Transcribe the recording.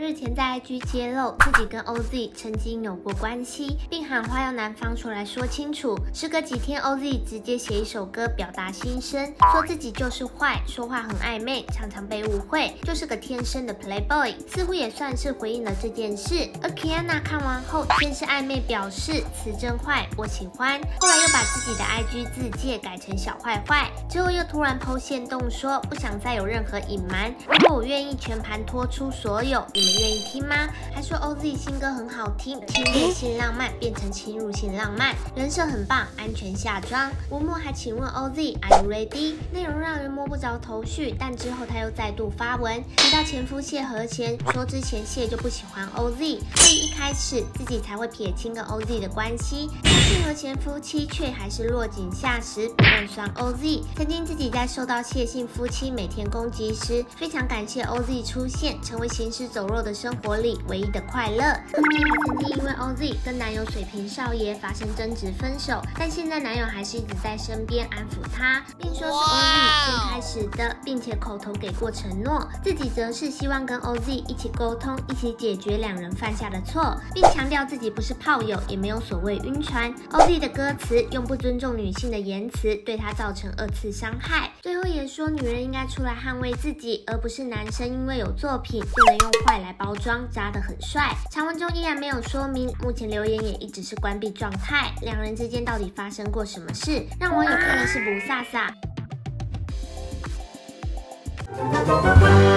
日前在 IG 揭露自己跟 OZ 曾经有过关系，并喊话要男方出来说清楚。时隔几天 ，OZ 直接写一首歌表达心声，说自己就是坏，说话很暧昧，常常被误会，就是个天生的 playboy， 似乎也算是回应了这件事。而 Kiana 看完后先是暧昧表示词真坏，我喜欢，后来又把自己的 IG 字界改成小坏坏，之后又突然 po 限动说不想再有任何隐瞒，如果我愿意全盘托出所有，你们愿意听吗？还说 OZ 新歌很好听，侵略性浪漫变成侵入性浪漫，人设很棒，安全下装。文末还请问 OZ Are you ready？ 内容让人摸不着头绪，但之后他又再度发文提到前夫谢和弦，说之前谢就不喜欢 OZ， 所以一开始自己才会撇清跟 OZ 的关系。但谢和弦夫妻却还是落井下石，不断酸 OZ。曾经自己在受到谢姓夫妻每天攻击时，非常感谢 OZ 出现，成为行尸走肉的生活里唯一的快乐。自己还曾经因为 OZ 跟男友水瓶少爷发生争执分手，但现在男友还是一直在身边安抚她，并说是 OZ 先开始的，并且口头给过承诺。自己则是希望跟 OZ 一起沟通，一起解决两人犯下的错，并强调自己不是炮友，也没有所谓晕船。OZ 的歌词用不尊重女性的言辞对她造成2次伤害。最后也说女人应该出来捍卫自己，而不是男生因为有作品就能用坏来包装，扎得很帅。长文中依然没有说明，目前留言也一直是关闭状态。两人之间到底发生过什么事，让网友看的是不飒飒。